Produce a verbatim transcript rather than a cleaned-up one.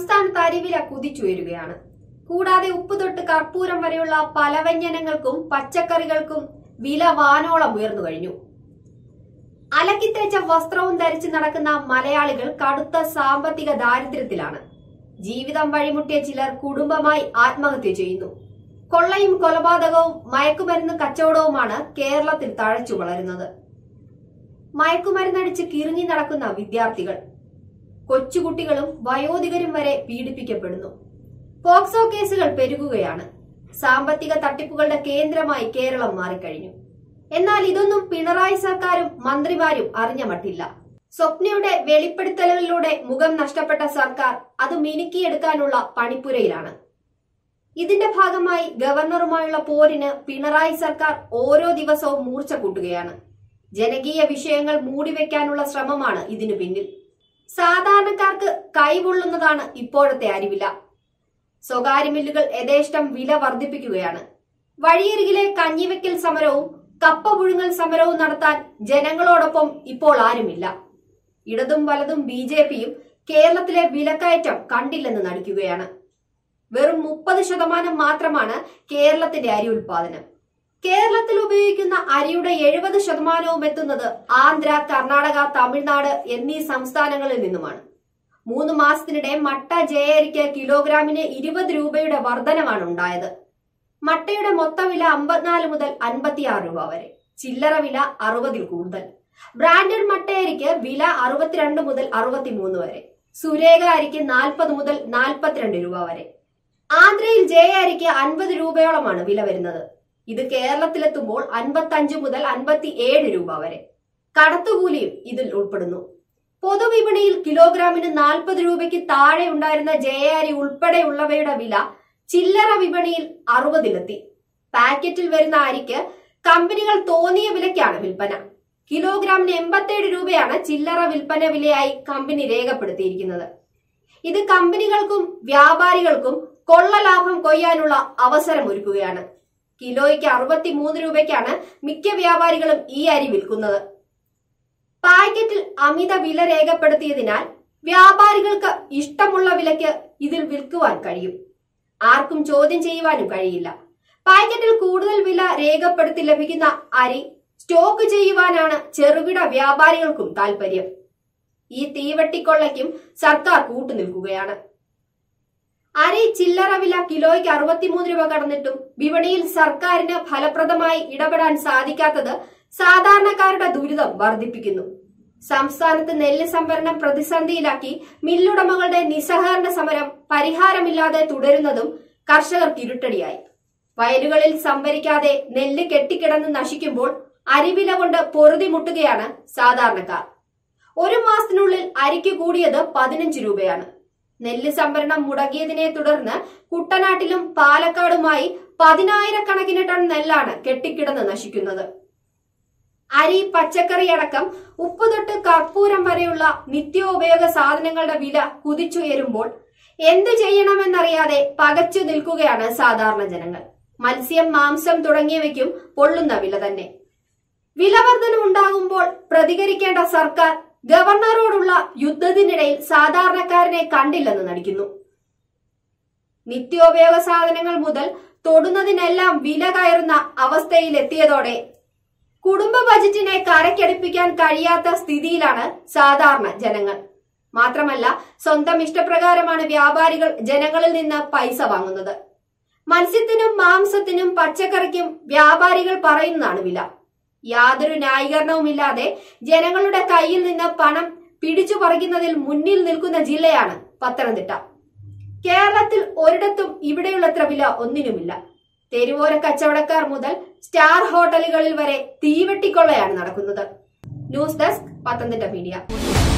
സംസ്ഥാനത്ത് അരിവില കുതിച്ചുയരുകയാണ്. കൂടാതെ ഉപ്പ് തൊട്ട് കർപ്പൂരം വരെയുള്ള പല വ്യഞ്ജനങ്ങൾക്കും പച്ചക്കറികൾക്കും വില വാനോളം ഉയർന്നു കഴിഞ്ഞു. അലക്കിത്തേച്ച വസ്ത്രവും ധരിച്ച് നടക്കുന്ന മലയാളികൾ കടുത്ത സാമ്പത്തിക ദാരിദ്ര്യത്തിലാണ്. ജീവിതം വഴിമുട്ടിയ ചിലർ കുടുംബമായി ആത്മഹത്യ ചെയ്യുന്നു. കൊള്ളയും കൊലപാതകവും മയക്കുമരുന്ന് കച്ചവടവുമാണ് കേരളത്തിൽ തഴച്ചു വളരുന്നത്. മയക്കുമരുന്നടിച്ച് കിറുങ്ങി നടക്കുന്ന വിദ്യാർത്ഥികൾ, കൊച്ചുകുട്ടികളും വയോധികരും വരെ പീഡിപ്പിക്കപ്പെടുന്നു. പോക്സോ കേസുകൾ പെരുകുകയാണ്. സാമ്പത്തിക തട്ടിപ്പുകളുടെ കേന്ദ്രമായി കേരളം മാറിക്കഴിഞ്ഞു. എന്നാൽ ഇതൊന്നും പിണറായി സർക്കാരും മന്ത്രിമാരും അറിഞ്ഞ മട്ടില്ല. സ്വപ്നയുടെ വെളിപ്പെടുത്തലുകളിലൂടെ മുഖം നഷ്ടപ്പെട്ട സർക്കാർ അത് മിനുക്കിയെടുക്കാനുള്ള പണിപ്പുരയിലാണ്. ഇതിന്റെ ഭാഗമായി ഗവർണറുമായുള്ള പോരിന് പിണറായി സർക്കാർ ഓരോ ദിവസവും മൂർച്ച കൂട്ടുകയാണ്. ജനകീയ വിഷയങ്ങൾ മൂടിവെക്കാനുള്ള ശ്രമമാണ് ഇതിനു പിന്നിൽ. സാധാരണക്കാർക്ക് കൈപൊള്ളുന്നതാണ് ഇപ്പോഴത്തെ അരിവില. സ്വകാര്യ മില്ലുകൾ യഥേഷ്ടം വില വർദ്ധിപ്പിക്കുകയാണ്. വഴിയരികിലെ കഞ്ഞിവെക്കൽ സമരവും കപ്പ പുഴുങ്ങൽ സമരവും നടത്താൻ ജനങ്ങളോടൊപ്പം ഇപ്പോൾ ആരുമില്ല. ഇടതും വലതും ബി ജെ പിയും കേരളത്തിലെ വിലക്കയറ്റം കണ്ടില്ലെന്ന് നടിക്കുകയാണ്. വെറും മുപ്പത് ശതമാനം മാത്രമാണ് കേരളത്തിന്റെ അരി ഉൽപാദനം. കേരളത്തിൽ ഉപയോഗിക്കുന്ന അരിയുടെ എഴുപത് ശതമാനവും എത്തുന്നത് ആന്ധ്ര, കർണാടക, തമിഴ്നാട് എന്നീ സംസ്ഥാനങ്ങളിൽ നിന്നുമാണ്. മൂന്ന് മാസത്തിനിടെ മട്ട ജയ അരിക്ക് കിലോഗ്രാമിന് ഇരുപത് രൂപയുടെ വർധനവാണ് ഉണ്ടായത്. മട്ടയുടെ മൊത്തവില അമ്പത്തിനാല് മുതൽ അൻപത്തിയാറ് രൂപ വരെ, ചില്ലറ വില അറുപതിൽ കൂടുതൽ. ബ്രാൻഡഡ് മട്ടയരിക്ക് വില അറുപത്തിരണ്ട് മുതൽ അറുപത്തിമൂന്ന് വരെ, സുരേഖ അരിക്ക് നാൽപ്പത് മുതൽ നാൽപ്പത്തിരണ്ട് രൂപ വരെ. ആന്ധ്രയിൽ ജയ അരിക്ക് അൻപത് രൂപയോളമാണ് വില വരുന്നത്. ഇത് കേരളത്തിലെത്തുമ്പോൾ അൻപത്തി അഞ്ച് മുതൽ അൻപത്തി ഏഴ് രൂപ വരെ. കടത്തുകൂലിയും ഇതിൽ ഉൾപ്പെടുന്നു. പൊതുവിപണിയിൽ കിലോഗ്രാമിന് നാൽപ്പത് രൂപയ്ക്ക് താഴെ ഉണ്ടായിരുന്ന ജയ അരി ഉൾപ്പെടെയുള്ളവയുടെ വില ചില്ലറ വിപണിയിൽ അറുപതിലെത്തി. പാക്കറ്റിൽ വരുന്ന അരിക്ക് കമ്പനികൾ തോന്നിയ വിലയ്ക്കാണ് വിൽപ്പന. കിലോഗ്രാമിന് എൺപത്തിയേഴ് രൂപയാണ് ചില്ലറ വിൽപ്പന വിലയായി കമ്പനി രേഖപ്പെടുത്തിയിരിക്കുന്നത്. ഇത് കമ്പനികൾക്കും വ്യാപാരികൾക്കും കൊള്ള ലാഭം കൊയ്യാനുള്ള അവസരമൊരുക്കുകയാണ്. കിലോയ്ക്ക് അറുപത്തിമൂന്ന് രൂപയ്ക്കാണ് മിക്ക വ്യാപാരികളും ഈ അരി വിൽക്കുന്നത്. പാക്കറ്റിൽ അമിത വില രേഖപ്പെടുത്തിയതിനാൽ വ്യാപാരികൾക്ക് ഇഷ്ടമുള്ള വിലയ്ക്ക് ഇതിൽ വിൽക്കുവാൻ കഴിയും. ആർക്കും ചോദ്യം ചെയ്യുവാനും കഴിയില്ല. പാക്കറ്റിൽ കൂടുതൽ വില രേഖപ്പെടുത്തി ലഭിക്കുന്ന അരി സ്റ്റോക്ക് ചെയ്യുവാനാണ് ചെറുകിട വ്യാപാരികൾക്കും താൽപര്യം. ഈ തീവട്ടിക്കൊള്ളയ്ക്കും സർക്കാർ കൂട്ടുനിൽക്കുകയാണ്. അരി ചില്ലറ വില കിലോയ്ക്ക് അറുപത്തിമൂന്ന് രൂപ കടന്നിട്ടും വിപണിയിൽ സർക്കാരിന് ഫലപ്രദമായി ഇടപെടാൻ സാധിക്കാത്തത് സാധാരണക്കാരുടെ ദുരിതം വർദ്ധിപ്പിക്കുന്നു. സംസ്ഥാനത്ത് നെല്ല് സംഭരണം പ്രതിസന്ധിയിലാക്കി മില്ലുടമകളുടെ നിസ്സഹകരണ സമരം പരിഹാരമില്ലാതെ തുടരുന്നതും കർഷകർക്ക് ഇരുട്ടടിയായി. വയലുകളിൽ സംഭരിക്കാതെ നെല്ല് കെട്ടിക്കിടന്ന് നശിക്കുമ്പോൾ അരിവില കൊണ്ട് പൊറുതിമുട്ടുകയാണ് സാധാരണക്കാർ. ഒരു മാസത്തിനുള്ളിൽ അരിക്ക് കൂടിയത് പതിനഞ്ച് രൂപയാണ്. നെല്ല് സംഭരണം മുടങ്ങിയതിനെ തുടർന്ന് കുട്ടനാട്ടിലും പാലക്കാടുമായി പതിനായിരക്കണക്കിന് ടൺ നെല്ലാണ് കെട്ടിക്കിടന്ന് നശിക്കുന്നത്. അരി, പച്ചക്കറി അടക്കം ഉപ്പ് തൊട്ട് കർപ്പൂരം വരെയുള്ള നിത്യോപയോഗ സാധനങ്ങളുടെ വില കുതിച്ചുയരുമ്പോൾ എന്തു ചെയ്യണമെന്നറിയാതെ പകച്ചു നിൽക്കുകയാണ് സാധാരണ ജനങ്ങൾ. മത്സ്യം, മാംസം തുടങ്ങിയവയ്ക്കും പൊള്ളുന്ന വില തന്നെ. വിലവർധന ഉണ്ടാകുമ്പോൾ പ്രതികരിക്കേണ്ട സർക്കാർ ഗവർണറോടുള്ള യുദ്ധത്തിനിടയിൽ സാധാരണക്കാരനെ കണ്ടില്ലെന്ന് നടിക്കുന്നു. നിത്യോപയോഗ സാധനങ്ങൾ മുതൽ തൊടുന്നതിനെല്ലാം വില കയറുന്ന അവസ്ഥയിലെത്തിയതോടെ കുടുംബ ബജറ്റിനെ കരക്കടിപ്പിക്കാൻ കഴിയാത്ത സ്ഥിതിയിലാണ് സാധാരണ ജനങ്ങൾ. മാത്രമല്ല, സ്വന്തം ഇഷ്ടപ്രകാരമാണ് വ്യാപാരികൾ ജനങ്ങളിൽ നിന്ന് പൈസ വാങ്ങുന്നത്. മത്സ്യത്തിനും മാംസത്തിനും പച്ചക്കറിക്കും വ്യാപാരികൾ പറയുന്നതാണ് വില. യാതൊരു ന്യായീകരണവുമില്ലാതെ ജനങ്ങളുടെ കയ്യിൽ നിന്ന് പണം പിടിച്ചു പറിക്കുന്നതിൽ മുന്നിൽ നിൽക്കുന്ന ജില്ലയാണ് പത്തനംതിട്ട. കേരളത്തിൽ ഒരിടത്തും ഇവിടെയുള്ളത്ര വില ഒന്നിനുമില്ല. തെരുവോര കച്ചവടക്കാർ മുതൽ സ്റ്റാർ ഹോട്ടലുകളിൽ വരെ തീവെട്ടിക്കൊള്ളയാണ് നടക്കുന്നത്. News desk, Pathanamthitta media.